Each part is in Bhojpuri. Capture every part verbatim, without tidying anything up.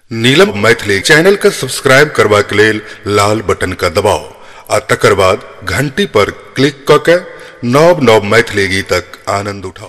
नीलम मैथिली चैनल का सब्सक्राइब करबा के लेल लाल बटन का दबाओ आ तकर बाद घंटी पर क्लिक क के नव नव मैथिली गीतक आनंद उठाओ।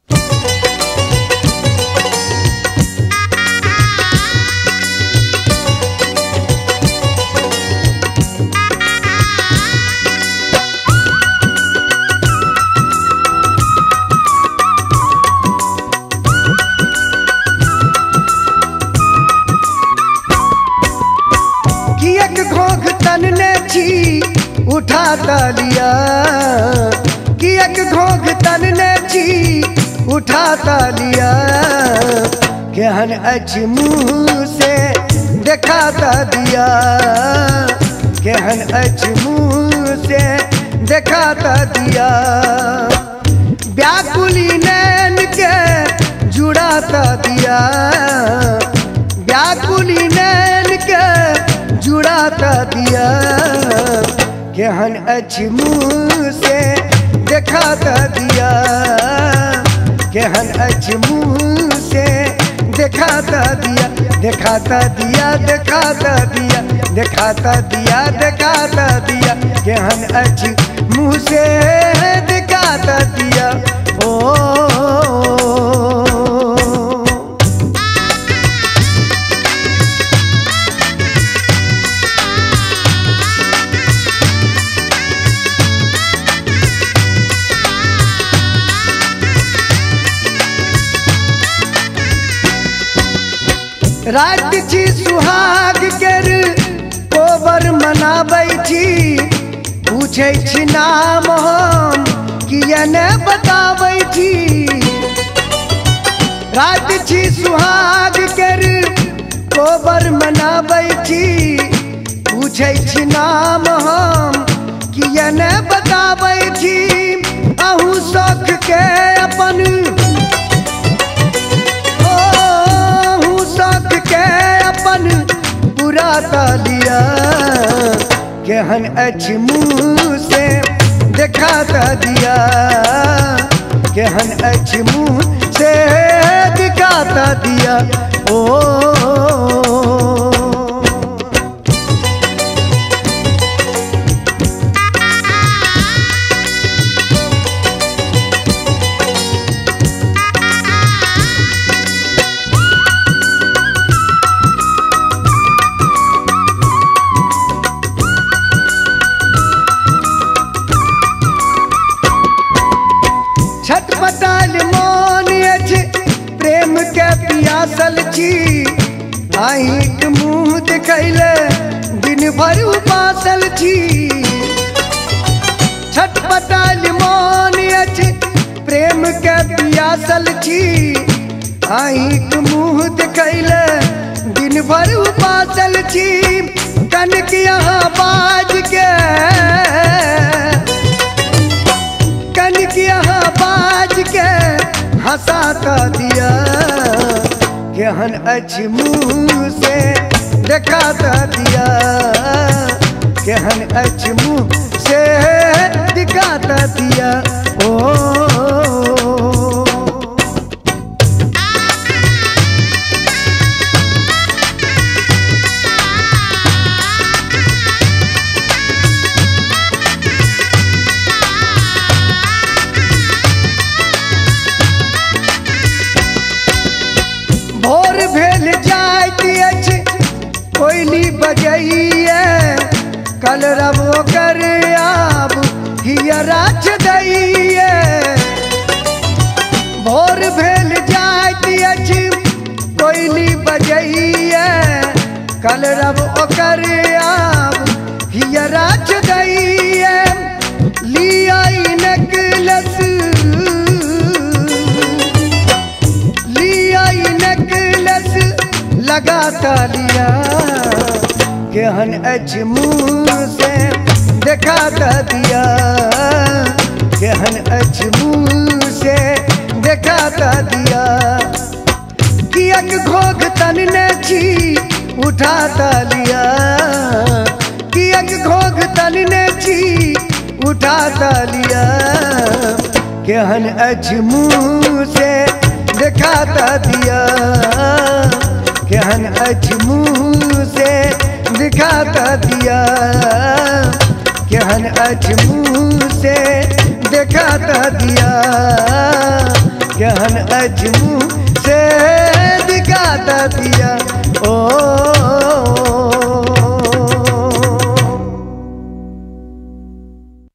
घोघ तनने छी उठा तालिया कि एक घोघ तनने छी उठा तालिया केहन अछि मुँह से देखाता दिया केहन अछि मुँह से देखाता दिया व्याकुली नैन के जुड़ाता दिया व्याकुली नैन के जुड़ाता दिया केहन अछि मुँह से देखाता दिया केहन अछि मुँह से देखाता दिया देखाता दिया देखाता दिया देखाता दिया देखाता दिया केहन अछि मुँह से देखाता दिया ओ रात छी सुहाग कर कोबर मनाबै छी पूछै छी नाम हम किया ने बताबै छी रात छी सुहाग कर कोबर मनाबै छी पूछै छी नाम हम किया ने बताबै छी अहू शौक के अपन तालिया केहन अछि मुँह से देखाता दिया केहन अछि मुँह से दिखाता दिया ओ छटपटाल मोन अछि प्रेम के पियासल छी आँख मुँह देखैले दिन भर उपासल छी छटपटाल मोन अछि प्रेम के पियासल छी आँख मुँह देखैले दिन भर उपासल छी कनक यहाँ बाज के कनक यहाँ बाज के हंसाता दिया केहन अछि मुँह से देखाता दिया केहन अछि मुँह से दिखाता दिया ओ कोयली बजैया कल रब कर आब हियरा दैया भोर भेल जाइत अछि कोयली बजैया कल रब ओकर आब हियरा दैया लिया नेकलेस लिया नेकलेस लगाता लिया केहन अछि मुँह से देखाता दिया केहन अछि मुँह से देखाता दिया कि एक घोघ तनने छी उठाता लिया कि एक घोघ तनने छी उठाता लिया केहन अछि मुँह से दिखाता दिया। केहन अछि मुँह से दिखाता दिया, केहन अछि मुँह से दिखाता दिया, केहन अछि मुँह से दिखाता दिया। ओ